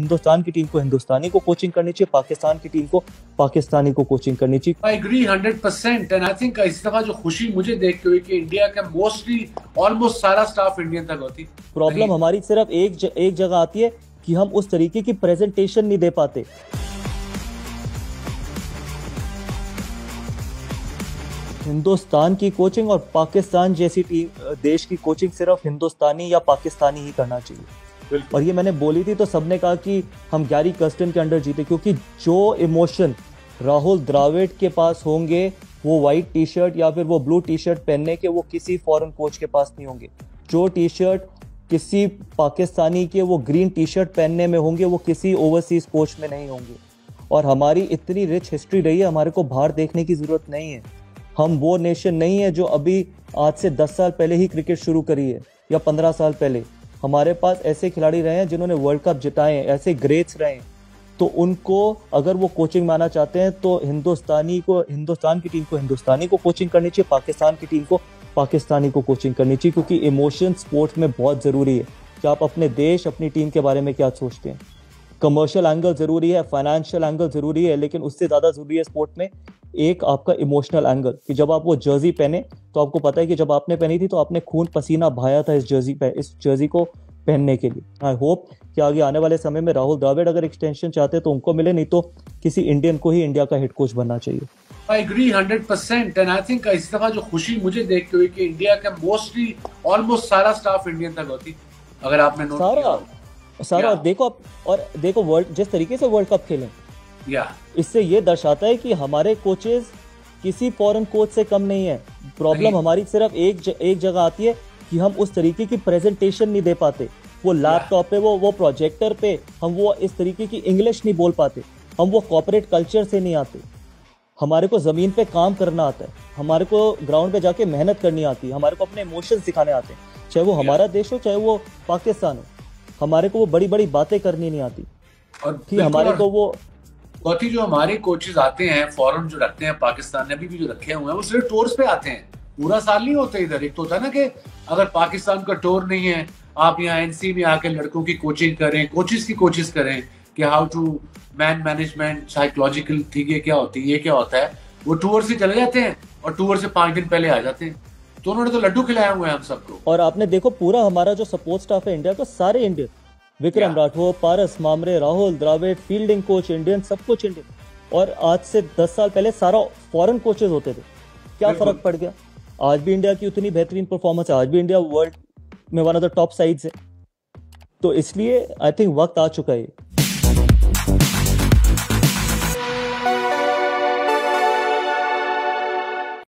हिंदुस्तान की टीम को हिंदुस्तानी को कोचिंग करनी चाहिए, पाकिस्तान की टीम को पाकिस्तानी को कोचिंग करनी चाहिए। I agree 100% and I think इस दफा जो खुशी मुझे देख के हुई कि इंडिया का मोस्टली ऑलमोस्ट सारा स्टाफ इंडियन तक होती। प्रॉब्लम हमारी सिर्फ एक जगह आती है कि हम उस तरीके की प्रेजेंटेशन नहीं दे पाते। हिंदुस्तान की कोचिंग और पाकिस्तान जैसी टीम देश की कोचिंग सिर्फ हिंदुस्तानी या पाकिस्तानी ही करना चाहिए। और ये मैंने बोली थी तो सबने कहा कि हम गैरी कर्स्टन के अंडर जीते, क्योंकि जो इमोशन राहुल द्रविड़ के पास होंगे वो वाइट टी शर्ट या फिर वो ब्लू टी शर्ट पहनने के वो किसी फॉरेन कोच के पास नहीं होंगे। जो टी शर्ट किसी पाकिस्तानी के वो ग्रीन टी शर्ट पहनने में होंगे वो किसी ओवरसीज कोच में नहीं होंगे। और हमारी इतनी रिच हिस्ट्री रही है, हमारे को बाहर देखने की जरूरत नहीं है। हम वो नेशन नहीं है जो अभी आज से 10 साल पहले ही क्रिकेट शुरू करी है या 15 साल पहले। हमारे पास ऐसे खिलाड़ी रहे हैं जिन्होंने वर्ल्ड कप जिताए हैं, ऐसे ग्रेट्स रहे हैं। तो उनको अगर वो कोचिंग में आना चाहते हैं तो हिंदुस्तान की टीम को हिंदुस्तानी को कोचिंग करनी चाहिए, पाकिस्तान की टीम को पाकिस्तानी को कोचिंग करनी चाहिए। क्योंकि इमोशन स्पोर्ट्स में बहुत ज़रूरी है कि आप अपने देश अपनी टीम के बारे में क्या सोचते हैं। कमर्शियल एंगल ज़रूरी है, फाइनेंशियल एंगल ज़रूरी है, लेकिन उससे ज़्यादा ज़रूरी है स्पोर्ट में एक आपका इमोशनल एंगल कि जब आप वो जर्सी पहने तो आपको पता है कि जब आपने पहनी थी तो आपने खून पसीना बहाया था इस जर्सी को पहनने के लिए। आई होप कि आगे आने वाले समय में राहुल द्रविड़ अगर एक्सटेंशन चाहते हैं तो उनको मिले, नहीं तो किसी इंडियन को ही इंडिया का हेड कोच बनना चाहिए। I agree 100% and I think इस दफा जो खुशी मुझे देख के हुई कि इंडिया का मोस्टली ऑलमोस्ट सारा स्टाफ इंडियन तक होती। अगर आपने नोट सारा और देखो वर्ल्ड जिस तरीके से वर्ल्ड कप खेले इससे ये दर्शाता है कि हमारे कोचेस किसी फॉरेन कोच से कम नहीं है। प्रॉब्लम हमारी सिर्फ एक जगह आती है कि हम उस तरीके की प्रेजेंटेशन नहीं दे पाते। वो लैपटॉप पे वो प्रोजेक्टर पे हम वो इस तरीके की इंग्लिश नहीं बोल पाते। हम वो कॉर्पोरेट कल्चर से नहीं आते। हमारे को ज़मीन पे काम करना आता है, हमारे को ग्राउंड पे जाके मेहनत करनी आती है, हमारे को अपने इमोशंस दिखाने आते हैं, चाहे वो हमारा देश हो चाहे वो पाकिस्तान हो। हमारे को वो बड़ी बड़ी बातें करनी नहीं आती और कि हमारे को वो गौती जो हमारे कोचेस आते हैं फॉरेन जो रखते हैं, पाकिस्तान ने अभी भी जो रखे हुए हैं वो सिर्फ टूर्स पे आते हैं, पूरा साल नहीं होते इधर। एक तो होता है ना कि अगर पाकिस्तान का टूर नहीं है आप यहाँ एनसी में आके लड़कों की कोचिंग करें, कोचेस की कोचिंग करें कि हाउ टू मैनेजमेंट साइकोलॉजिकल ठीक है क्या होती है, ये क्या होता है। वो टूर से चले जाते हैं और टूर से 5 दिन पहले आ जाते हैं। तो उन्होंने तो लड्डू खिलाए हुए हैं हम सबको। और आपने देखो पूरा हमारा जो सपोर्ट स्टाफ है इंडिया का, सारे Indian, Vikram Rathour, Paras Mhambrey, Rahul Dravid, fielding coach Indian, सब कुछ इंडियन। और आज से 10 साल पहले सारा फॉरेन कोचेस होते थे। क्या फर्क पड़ गया? आज भी इंडिया की उतनी बेहतरीन परफॉर्मेंस है, आज भी इंडिया वर्ल्ड में one of the top sides है। तो इसलिए आई थिंक वक्त आ चुका है